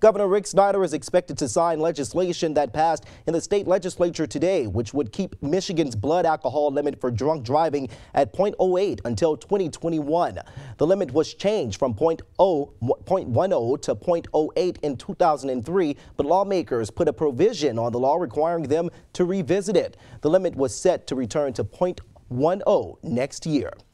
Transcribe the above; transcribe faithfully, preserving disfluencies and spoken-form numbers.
Governor Rick Snyder is expected to sign legislation that passed in the state legislature today, which would keep Michigan's blood alcohol limit for drunk driving at zero point zero eight until twenty twenty-one. The limit was changed from zero point one zero to zero point zero eight in two thousand three, but lawmakers put a provision on the law requiring them to revisit it. The limit was set to return to zero point one zero next year.